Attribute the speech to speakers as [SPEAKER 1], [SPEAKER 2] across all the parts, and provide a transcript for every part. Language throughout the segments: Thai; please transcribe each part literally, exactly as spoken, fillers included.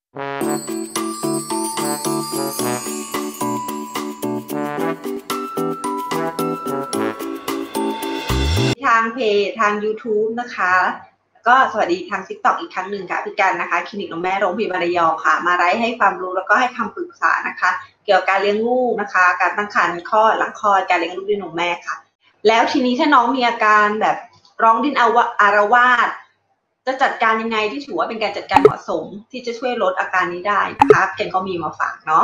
[SPEAKER 1] ทางเพจทาง ยูทูบ นะคะก็สวัสดีทาง ติ๊กต็อก อีกครั้งหนึ่งค่ะพี่กันนะคะคลินิกนมแม่โรงพยาบาลระยองค่ะมาไลฟ์ให้ความรู้แล้วก็ให้คำปรึกษานะคะเกี่ยวกับการเลี้ยงลูกนะคะการตั้งครรภ์คลอดหลังคลอดการเลี้ยงลูกด้วยนมแม่ค่ะแล้วทีนี้ถ้าน้องมีอาการแบบร้องดิ้นอารวาสจะจัดการยังไงที่ถือว่าเป็นการจัดการเหมาะสมที่จะช่วยลดอาการนี้ได้นะคะเกนก็มีมาฝากเนาะ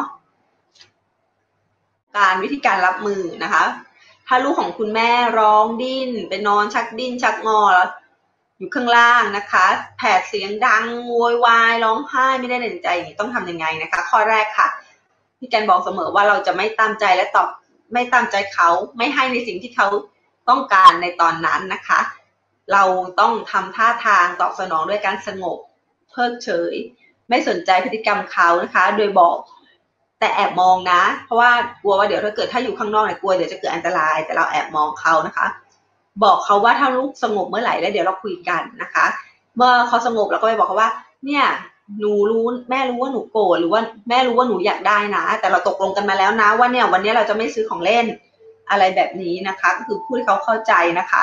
[SPEAKER 1] การวิธีการรับมือนะคะถ้าลูกของคุณแม่ร้องดิ้นไปนอนชักดิ้นชักงออยู่ข้างล่างนะคะแผดเสียงดังโวยวายร้องไห้ไม่ได้ในใจอย่างนี้ต้องทำยังไงนะคะข้อแรกค่ะพี่แกนบอกเสมอว่าเราจะไม่ตามใจและตอบไม่ตามใจเขาไม่ให้ในสิ่งที่เขาต้องการในตอนนั้นนะคะเราต้องทำท่าทางตอบสนองด้วยการสงบเพิกเฉยไม่สนใจพฤติกรรมเขานะคะโดยบอกแต่แอบมองนะเพราะว่ากลัวว่าเดี๋ยวถ้าเกิดถ้าอยู่ข้างนอกเนี่ยกลัวเดี๋ยวจะเกิดอันตรายแต่เราแอบมองเขานะคะบอกเขาว่าถ้าลูกสงบเมื่อไหร่แล้วเดี๋ยวเราคุยกันนะคะเมื่อเขาสงบเราก็ไปบอกเขาว่าเนี่ยหนูรู้แม่รู้ว่าหนูโกรธหรือว่าแม่รู้ว่าหนูอยากได้นะแต่เราตกลงกันมาแล้วนะว่าเนี่ยวันนี้เราจะไม่ซื้อของเล่นอะไรแบบนี้นะคะก็คือพูดให้เขาเข้าใจนะคะ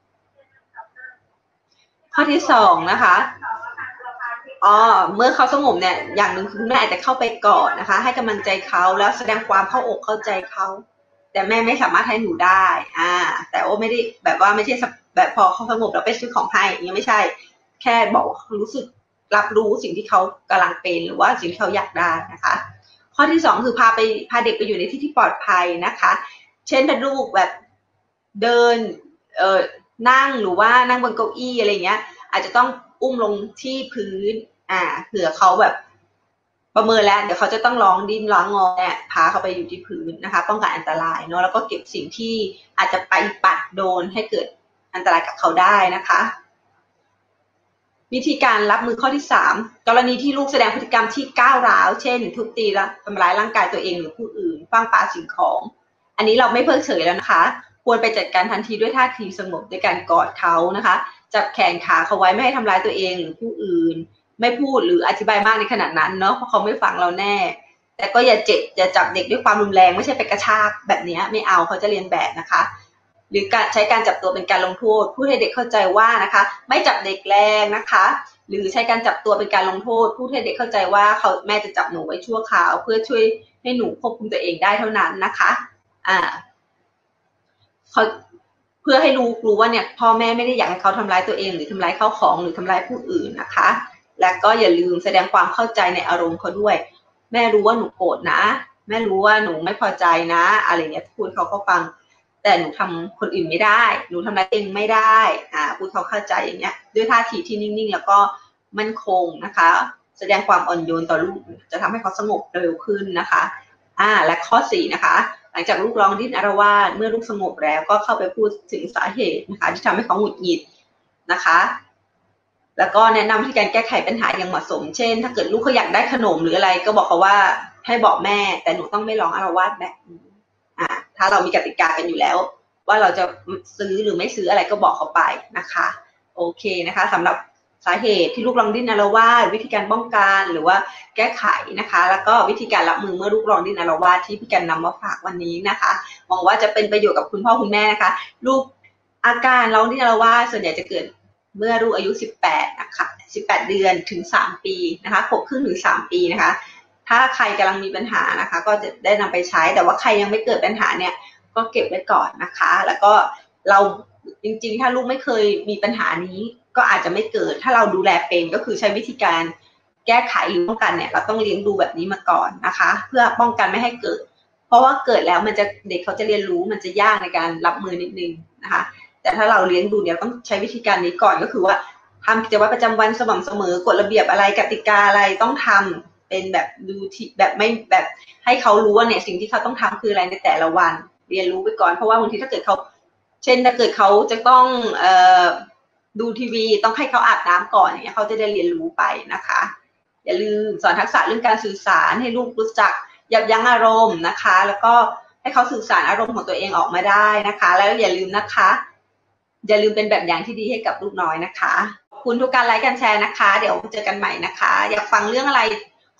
[SPEAKER 1] ข้อที่สองนะคะอ๋อเมื่อเขาสงบเนี่ยอย่างหนึ่งคือคุณแม่อาจจะเข้าไปกอดนะคะให้กำลังใจเขาแล้วแสดงความเข้าอกเข้าใจเขาแต่แม่ไม่สามารถให้หนูได้อ่าแต่ว่าไม่ได้แบบว่าไม่ใช่แบบพอเขาสงบแล้วไปซื้อของให้อย่างนี้ไม่ใช่แค่บอกรู้สึกรับรู้สิ่งที่เขากำลังเป็นหรือว่าสิ่งที่เขาอยากได้นะคะข้อที่สองคือพาไปพาเด็กไปอยู่ในที่ที่ปลอดภัยนะคะเช่นถ้าลูกแบบเดินเอ่อนั่งหรือว่านั่งบนเก้าอี้อะไรเงี้ยอาจจะต้องอุ้มลงที่พื้นอ่าเผื่อเขาแบบประเมินแล้วเดี๋ยวเขาจะต้องร้องดิ้นร้องงอเนี่ยพาเขาไปอยู่ที่พื้นนะคะป้องกันอันตรายเนาะแล้วก็เก็บสิ่งที่อาจจะไปปัดโดนให้เกิดอันตรายกับเขาได้นะคะวิธีการรับมือข้อที่สามกรณีที่ลูกแสดงพฤติกรรมที่ก้าวร้าวเช่นทุบตีและทำร้ายร่างกายตัวเองหรือผู้อื่นขว้างปาสิ่งของอันนี้เราไม่เพิกเฉยแล้วนะคะควรไปจัดการทันทีด้วยท่าทีสงบด้วยการกอดเขานะคะจับแขนขาเขาไว้ไม่ให้ทำร้ายตัวเองหรือผู้อื่นไม่พูดหรืออธิบายมากในขณะนั้นเนาะเพราะเขาไม่ฟังเราแน่แต่ก็อย่าเจ็บอย่าจับเด็กด้วยความรุนแรงไม่ใช่ไปกระชากแบบนี้ไม่เอาเขาจะเรียนแบบนะคะหรือการใช้การจับตัวเป็นการลงโทษพูดให้เด็กเข้าใจว่านะคะไม่จับเด็กแรงนะคะหรือใช้การจับตัวเป็นการลงโทษพูดให้เด็กเข้าใจว่าเขาแม่จะจับหนูไว้ชั่วคราวเพื่อช่วยให้หนูควบคุมตัวเองได้เท่านั้นนะคะอ่าเขาเพื่อให้ลูกรู้ว่าเนี่ยพ่อแม่ไม่ได้อยากให้เขาทำร้ายตัวเองหรือทำร้ายข้าวของหรือทำร้ายผู้อื่นนะคะและก็อย่าลืมแสดงความเข้าใจในอารมณ์เขาด้วยแม่รู้ว่าหนูโกรธนะแม่รู้ว่าหนูไม่พอใจนะอะไรเงี้ยพูดเขาก็ฟังแต่หนูทำคนอื่นไม่ได้หนูทำร้ายเองไม่ได้อ่าพูดเขาเข้าใจอย่างเงี้ยด้วยท่าทีที่นิ่งๆแล้วก็มั่นคงนะคะแสดงความอ่อนโยนต่อลูกจะทำให้เขาสงบเร็วขึ้นนะคะอ่าและข้อสี่นะคะหลังจากลูกร้องดิ้นอารวาสเมื่อลูกสงบแล้วก็เข้าไปพูดถึงสาเหตุนะคะที่ทำให้เขาหงุดหงิดนะคะแล้วก็แนะนำวิธีการแก้ไขปัญหาอย่างเหมาะสมเช่นถ้าเกิดลูกเขาอยากได้ขนมหรืออะไรก็บอกเขาว่าให้บอกแม่แต่หนูต้องไม่ร้องอารวาสแบบนี้อ่าถ้าเรามีกติกากันอยู่แล้วว่าเราจะซื้อหรือไม่ซื้ออะไรก็บอกเขาไปนะคะโอเคนะคะสำหรับสาเหตุที่ลูกร้องดิ้นอารวาสวิธีการป้องกันหรือว่าแก้ไขนะคะแล้วก็วิธีการรับมือเมื่อลูกร้องดิ้นอารวาสที่พี่กันนำมาฝากวันนี้นะคะหวังว่าจะเป็นประโยชน์กับคุณพ่อคุณแม่นะคะลูกอาการร้องดิ้นอารวาสส่วนใหญ่จะเกิดเมื่อลูกอายุสิบแปดนะคะสิบแปดเดือนถึงสามปีนะคะขวบครึ่งถึงสามปีนะคะถ้าใครกำลังมีปัญหานะคะก็จะได้นำไปใช้แต่ว่าใครยังไม่เกิดปัญหาเนี่ยก็เก็บไว้ก่อนนะคะแล้วก็เราจริงๆถ้าลูกไม่เคยมีปัญหานี้ก็อาจจะไม่เกิดถ้าเราดูแลเป็นก็คือใช้วิธีการแก้ไขหรือป้องกันเนี่ยเราต้องเลี้ยงดูแบบนี้มาก่อนนะคะเพื่อป้องกันไม่ให้เกิดเพราะว่าเกิดแล้วมันจะเด็กเขาจะเรียนรู้มันจะยากในการรับมือนิดนึงนะคะแต่ถ้าเราเลี้ยงดูเนี่ยต้องใช้วิธีการนี้ก่อนก็คือว่าทำกิจวัตรประจำวันสม่ำเสมอกฎระเบียบอะไรกติกาอะไรต้องทำเป็นแบบดูที่แบบไม่แบบให้เขารู้ว่าเนี่ยสิ่งที่เขาต้องทำคืออะไรในแต่ละวันเรียนรู้ไปก่อนเพราะว่าบางทีถ้าเกิดเขาเช่นถ้าเกิดเขาจะต้องเอ่อดูทีวีต้องให้เขาอาบน้ำก่อนอย่างเงี้ยเขาจะได้เรียนรู้ไปนะคะอย่าลืมสอนทักษะเรื่องการสื่อสารให้ลูกรู้จักยับยั้งอารมณ์นะคะแล้วก็ให้เขาสื่อสารอารมณ์ของตัวเองออกมาได้นะคะแล้วอย่าลืมนะคะอย่าลืมเป็นแบบอย่างที่ดีให้กับลูกน้อยนะคะขอบคุณทุกการไลค์กันแชร์นะคะเดี๋ยวเจอกันใหม่นะคะอยากฟังเรื่องอะไร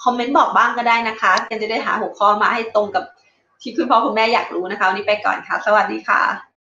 [SPEAKER 1] คอมเมนต์บอกบ้างก็ได้นะคะกันจะได้หาหัวข้อมาให้ตรงกับที่คุณพ่อคุณแม่อยากรู้นะคะวันนี้ไปก่อนค่ะสวัสดีค่ะ